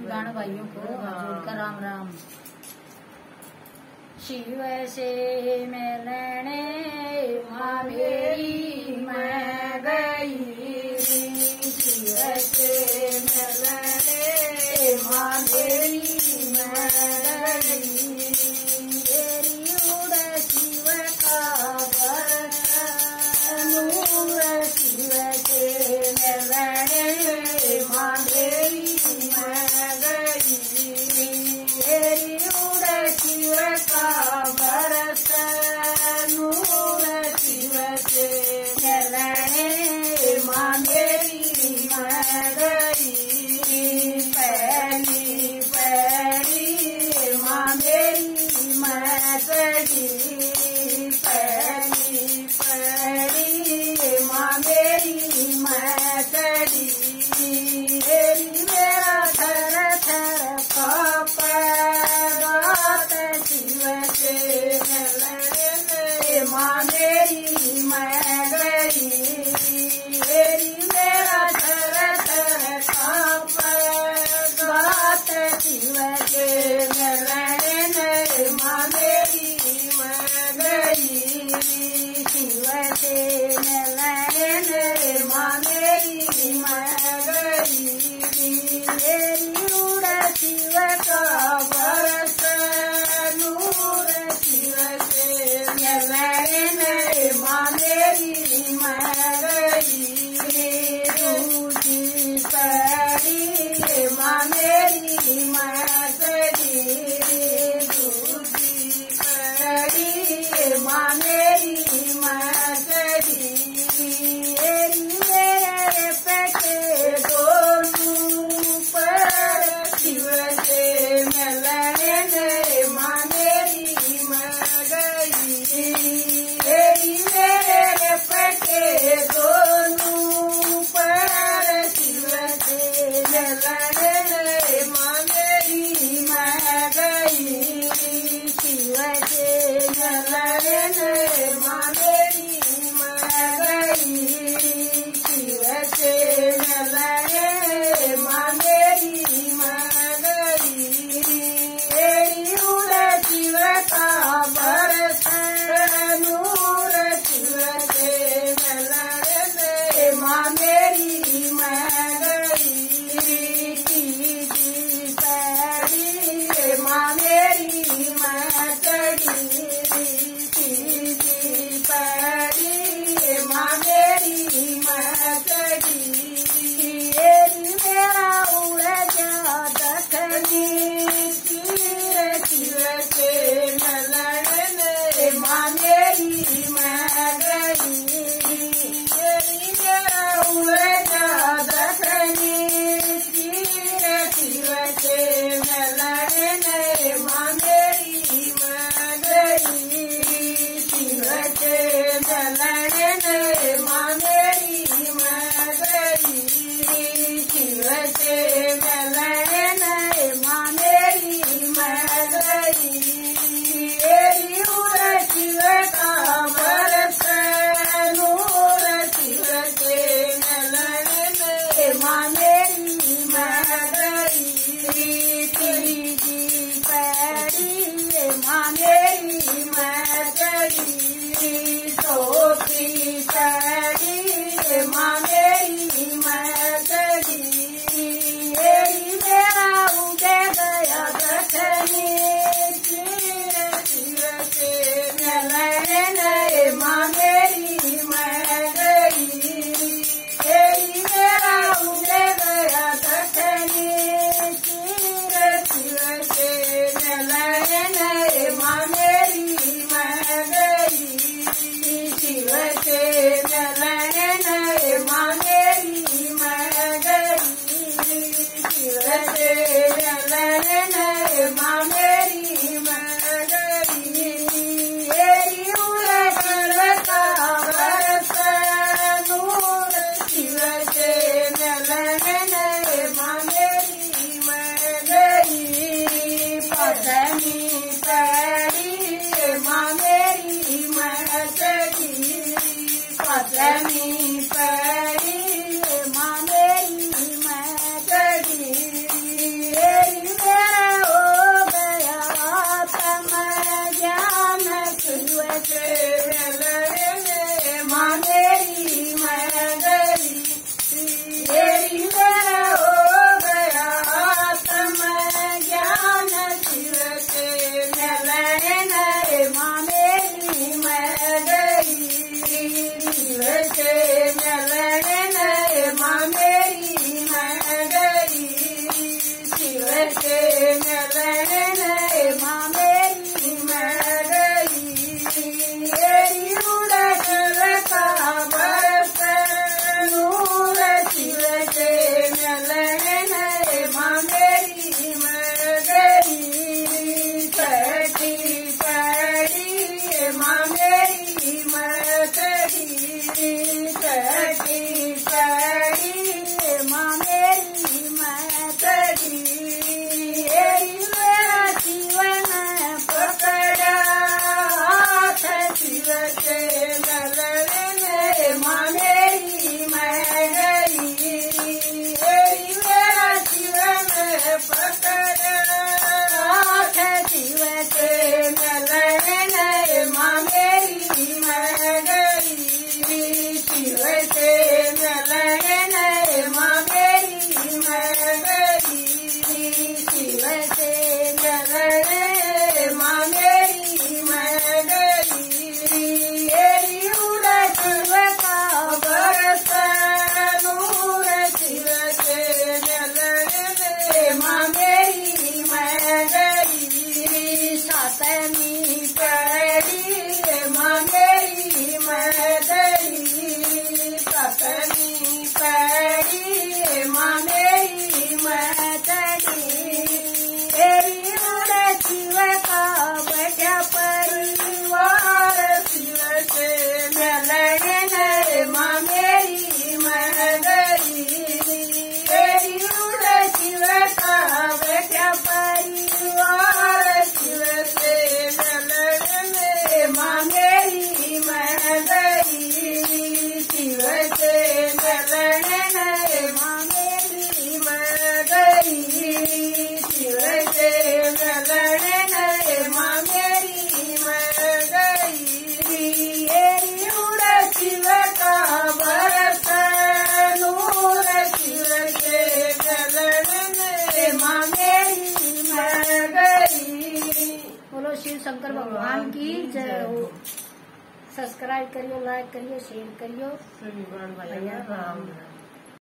गाना भाइयों को जोड़कर राम राम। शिव से मिलने माँ मेरी मैं गई, शिव से मिलने माँ मेरी मैं गई, मेरी उड़ शिव का बरस नूर, शिव से मिलने माँ मेरी मैं गई, मेरी उड़ शिव का बरस नूर, शिव से मिलने माँ मेरी मैं गई, पहली पहली माँ मेरी मैं चढ़ी, पहली पहली माँ मेरी मैं चढ़ी, मेरा थर थर कांपत शिव से मिलने माँ मेरी मैं गई, मेरा थर थर कांपत शिव से मिलने माँ मेरी मैं गई, शिव से मिलने माँ मेरी मैं गई, मेरी उड़ शिव का बरस नूर, शिव से मिलने माँ मेरी मैं गई, दूजी पहली माँ मेरी मैं चढ़ी, दूजी पहली माँ मेरी मैं चढ़ी, मेरे पेटे दोनों पर शिव से मिलने माँ मेरी मैं गई, मेरे पेटे दोनों पर शिव से मिलने माँ मेरी मैं गई, शिव से मिलने माँ मेरी मैं गई, शिव से मिलने माँ मेरी मैं गई, मेरी उड़ शिव का बरस नूर, शिव से मिलने माँ मेरी मैं गई, तीजी पहली माँ मेरी मैं चढ़ी, तीजी पहली माँ मेरी मैं चढ़ी, मेरा उड़ गया दखनी तीर, शिव से मिलने माँ मेरी मैं गई, मेरा उड़ गया दखनी तीर, शिव से मिलने माँ मेरी मैं गई, शिव से मिलने माँ मेरी मैं गई, शिव से मिलने माँ मेरी मैं गई, मेरी उड़ शिव का बरस नूर, शिव से मिलने माँ मेरी मैं गई, तीजी पहली माँ मेरी मैं चढ़ी, चौथी पहली माँ मेरी मैं चढ़ी, मेरा उड़े गया दखनी तीर, शिव से मिलने माँ मेरी मैं गई, मेरा उड़े गया दखनी तीर, शिव से मिलने माँ मेरी मैं गई, शिव से मिलने माँ मेरी मैं गई, शिव से मिलने माँ मेरी मैं गई, मेरी उड़ कर का बरस नूर, शिव से मिलने माँ मेरी मैं गई, पठनी पहली माँ मेरी मैं चढ़ी, पठनी पहली माँ मेरी मैं चढ़ी, तेरी उड़े शिव का बैठा परिवार, शिव से मिलने माँ मेरी मैं गई। तेरी उड़े शिव का बैठा परिवार, शिव से मिलने माँ मेरी मैं गई। शिव से मिलने माँ मेरी मैं गई। शिव से मिलने माँ मेरी मैं गई। ये उड़ शिव का बरस नूर, शिव से मिलने माँ मेरी मैं गई। बोलो शिव शंकर भगवान की जय हो। सब्सक्राइब करियो, लाइक करियो, शेयर करियो। भैया राम।